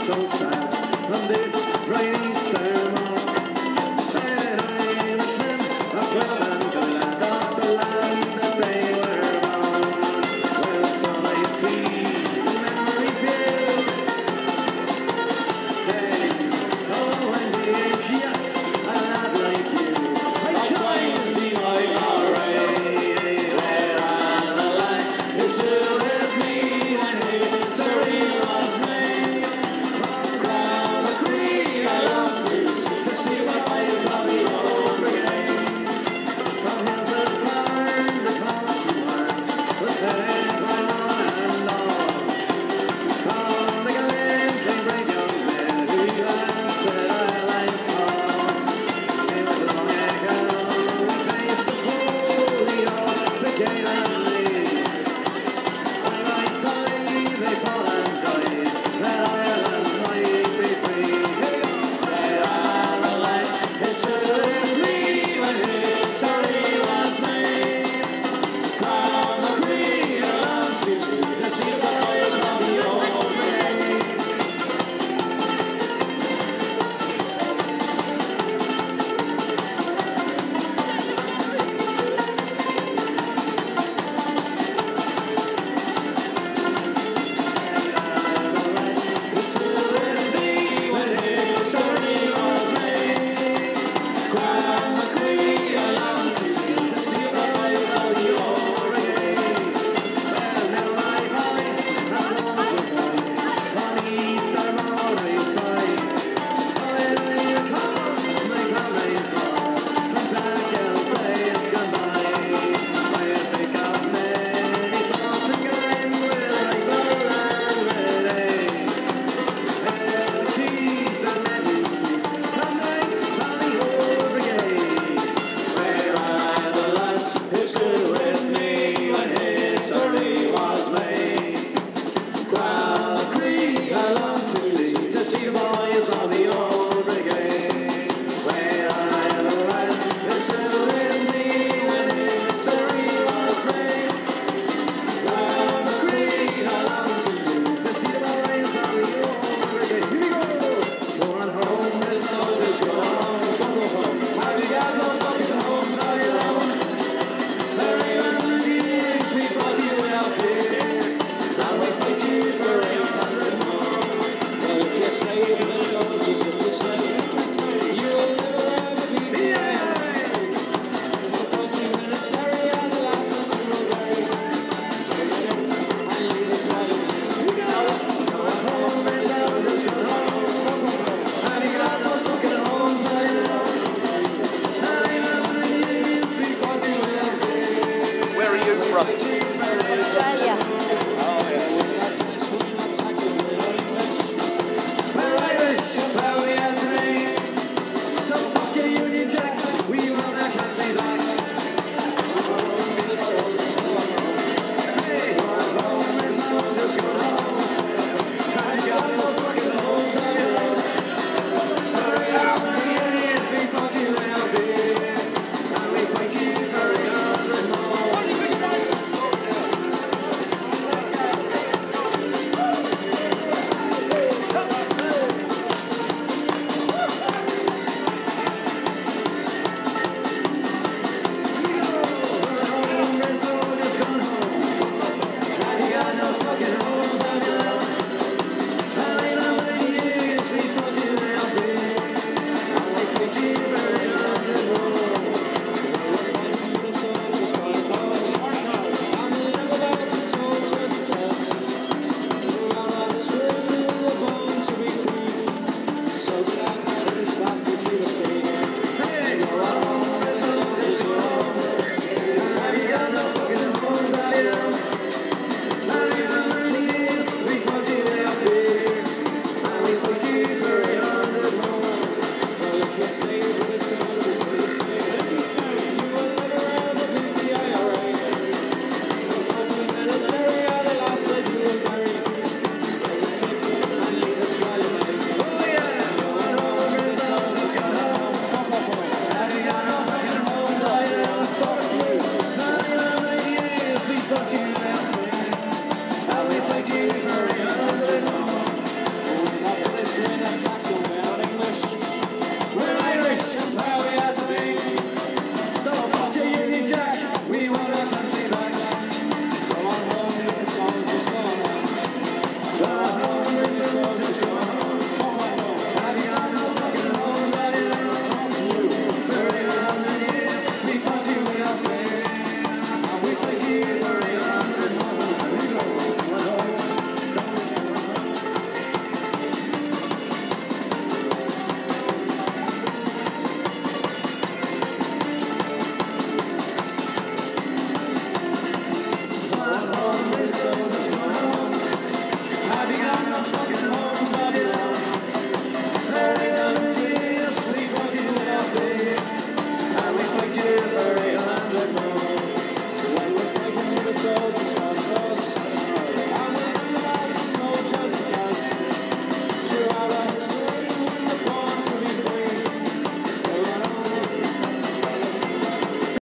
so sad on this rainy summer morn. An Irishman of Welland, the land that they were born. Well, so I see the memories view, telling so when the age, yes, a lad like you. I joined the IRA. Where are the lads who stood with me when history was made? From Gallagher, I love to see what lies on the old brigade. From hills of Farn, the call to arms was heard by one and all. From the Glen came brave young men who answered Ireland's calls. They were long ago, we faced the polio, the gale and lee. By my side they fought and died, that Ireland might be free. There are the lads who stood with me when history was made. From the Queen of Lands we see the boys of the old brigade. Who stood with me when history was made. From the Queen of Lands we see the boys of the old brigade. Well, now my boy, that's all to boy, on Easter morning side. When you come, my comrades all, from dark days gone by. I think of many thoughts again with rifle and ready. I'll keep the legacy of my sunny old brigade. Where are the lads who stood with me when history was made? Gallagher,